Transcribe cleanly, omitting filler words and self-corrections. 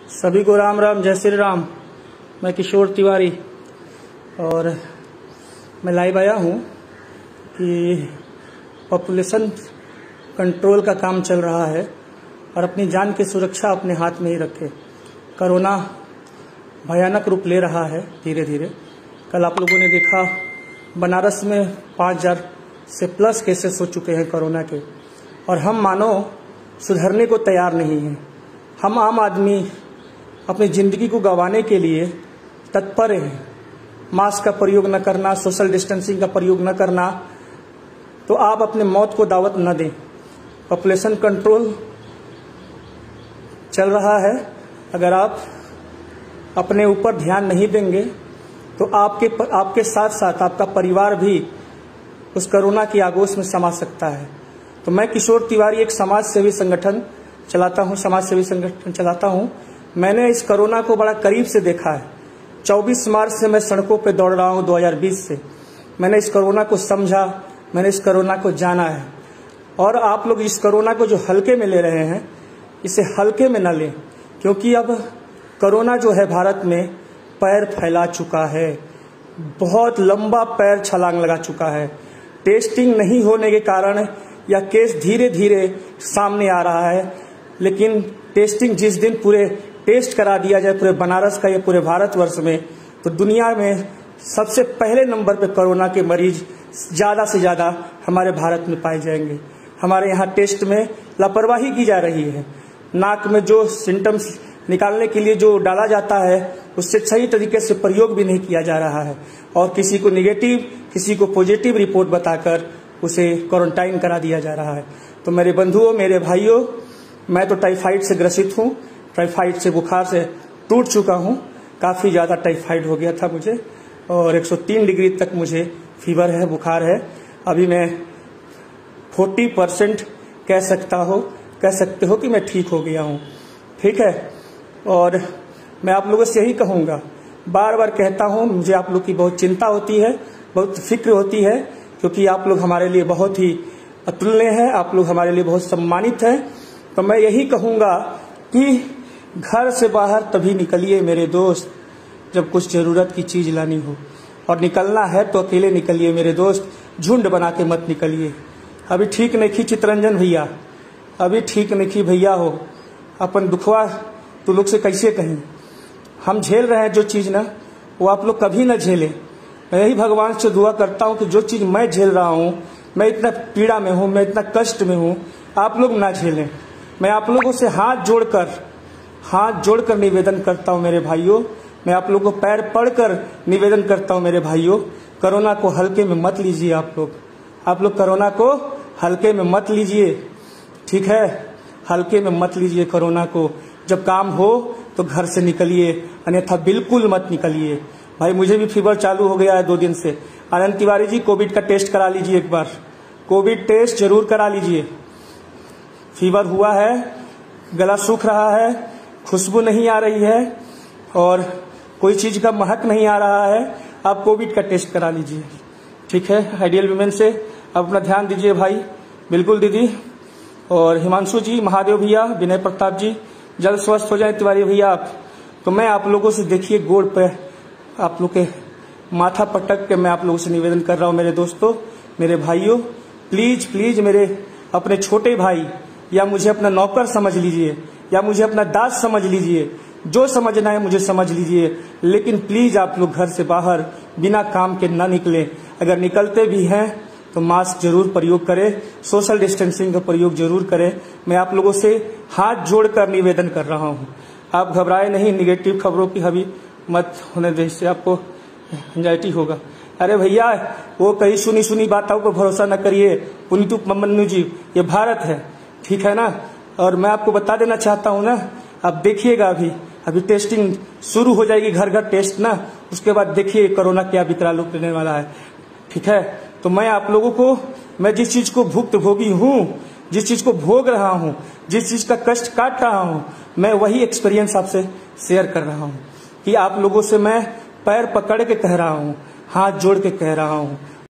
सभी को राम राम, जय श्री राम। मैं किशोर तिवारी और मैं लाइव आया हूँ कि पॉपुलेशन कंट्रोल का काम चल रहा है और अपनी जान की सुरक्षा अपने हाथ में ही रखें। कोरोना भयानक रूप ले रहा है धीरे धीरे। कल आप लोगों ने देखा बनारस में 5000 से प्लस केसेस हो चुके हैं कोरोना के, और हम मानो सुधरने को तैयार नहीं हैं। हम आम आदमी अपनी ज़िंदगी को गंवाने के लिए तत्पर हैं। मास्क का प्रयोग न करना, सोशल डिस्टेंसिंग का प्रयोग न करना, तो आप अपने मौत को दावत न दें। पॉपुलेशन कंट्रोल चल रहा है। अगर आप अपने ऊपर ध्यान नहीं देंगे तो आपके साथ साथ आपका परिवार भी उस कोरोना की आगोश में समा सकता है। तो मैं किशोर तिवारी एक समाज सेवी संगठन चलाता हूँ। मैंने इस कोरोना को बड़ा करीब से देखा है। 24 मार्च से मैं सड़कों पे दौड़ रहा हूँ 2020 से। मैंने इस कोरोना को समझा, मैंने इस कोरोना को जाना है। और आप लोग इस कोरोना को जो हल्के में ले रहे हैं, इसे हल्के में न लें, क्योंकि अब कोरोना जो है भारत में पैर फैला चुका है। बहुत लंबा पैर छलांग लगा चुका है। टेस्टिंग नहीं होने के कारण या केस धीरे धीरे सामने आ रहा है, लेकिन टेस्टिंग जिस दिन पूरे टेस्ट करा दिया जाए पूरे बनारस का या पूरे भारतवर्ष में, तो दुनिया में सबसे पहले नंबर पे कोरोना के मरीज ज़्यादा से ज़्यादा हमारे भारत में पाए जाएंगे। हमारे यहाँ टेस्ट में लापरवाही की जा रही है। नाक में जो सिम्टम्स निकालने के लिए जो डाला जाता है, उससे सही तरीके से प्रयोग भी नहीं किया जा रहा है, और किसी को निगेटिव किसी को पॉजिटिव रिपोर्ट बताकर उसे क्वारंटाइन करा दिया जा रहा है। तो मेरे बंधुओं, मेरे भाइयों, मैं तो टाइफाइड से ग्रसित हूँ। टाइफाइड से बुखार से टूट चुका हूँ। काफ़ी ज़्यादा टाइफाइड हो गया था मुझे, और 103 डिग्री तक मुझे फीवर है, बुखार है। अभी मैं 40% कह सकते हो कि मैं ठीक हो गया हूँ। ठीक है, और मैं आप लोगों से यही कहूँगा, बार बार कहता हूँ, मुझे आप लोग की बहुत चिंता होती है, बहुत फिक्र होती है, क्योंकि आप लोग हमारे लिए बहुत ही अतुल्य हैं, आप लोग हमारे लिए बहुत सम्मानित हैं। तो मैं यही कहूँगा कि घर से बाहर तभी निकलिए मेरे दोस्त जब कुछ ज़रूरत की चीज़ लानी हो, और निकलना है तो अकेले निकलिए मेरे दोस्त, झुंड बना के मत निकलिए। अभी ठीक नहीं की चितरंजन भैया, अभी ठीक नहीं की भैया हो। अपन दुखवा तो लोग से कैसे कहीं, हम झेल रहे हैं जो चीज़ ना, वो आप लोग कभी ना झेलें। मैं यही भगवान से दुआ करता हूँ कि जो चीज़ मैं झेल रहा हूँ, मैं इतना पीड़ा में हूँ, मैं इतना कष्ट में हूँ, आप लोग ना झेलें। मैं आप लोगों से हाथ जोड़कर निवेदन करता हूँ मेरे भाइयों। मैं आप लोगों को पैर पड़कर निवेदन करता हूँ मेरे भाइयों, कोरोना को हल्के में मत लीजिए। आप लोग कोरोना को हल्के में मत लीजिए, ठीक है? हल्के में मत लीजिए कोरोना को। जब काम हो तो घर से निकलिए, अन्यथा बिल्कुल मत निकलिए। भाई मुझे भी फीवर चालू हो गया है 2 दिन से। आनंद तिवारी जी, कोविड का टेस्ट करा लीजिए एक बार, कोविड टेस्ट जरूर करा लीजिए। फीवर हुआ है, गला सूख रहा है, खुशबू नहीं आ रही है, और कोई चीज़ का महक नहीं आ रहा है, आप कोविड का टेस्ट करा लीजिए, ठीक है? आइडियल वुमेन से अपना ध्यान दीजिए भाई, बिल्कुल दीदी। और हिमांशु जी, महादेव भैया, विनय प्रताप जी, जल्द स्वस्थ हो जाए तिवारी भैया आप। तो मैं आप लोगों से, देखिए, गोड़ पे आप लोग के माथा पटक के मैं आप लोगों से निवेदन कर रहा हूँ मेरे दोस्तों, मेरे भाइयों, प्लीज प्लीज मेरे अपने छोटे भाई, या मुझे अपना नौकर समझ लीजिए, या मुझे अपना दास समझ लीजिए, जो समझना है मुझे समझ लीजिए, लेकिन प्लीज आप लोग घर से बाहर बिना काम के ना निकलें। अगर निकलते भी हैं तो मास्क जरूर प्रयोग करें, सोशल डिस्टेंसिंग का प्रयोग जरूर करें। मैं आप लोगों से हाथ जोड़कर निवेदन कर रहा हूँ। आप घबराए नहीं, निगेटिव खबरों की हवी मत होने दें, इससे आपको एंजाइटी होगा। अरे भैया, वो कई सुनी बातों पर भरोसा न करिए। पुनीतु मन्नू जी, ये भारत है, ठीक है ना? और मैं आपको बता देना चाहता हूँ ना, आप देखिएगा, अभी टेस्टिंग शुरू हो जाएगी, घर घर टेस्ट ना, उसके बाद देखिए कोरोना क्या विकराल रूप लेने वाला है, ठीक है? तो मैं आप लोगों को, मैं जिस चीज को भुक्तभोगी हूँ, जिस चीज को भोग रहा हूँ, जिस चीज का कष्ट काट रहा हूँ, मैं वही एक्सपीरियंस आपसे शेयर कर रहा हूँ। कि आप लोगों से मैं पैर पकड़ के कह रहा हूँ, हाथ जोड़ के कह रहा हूँ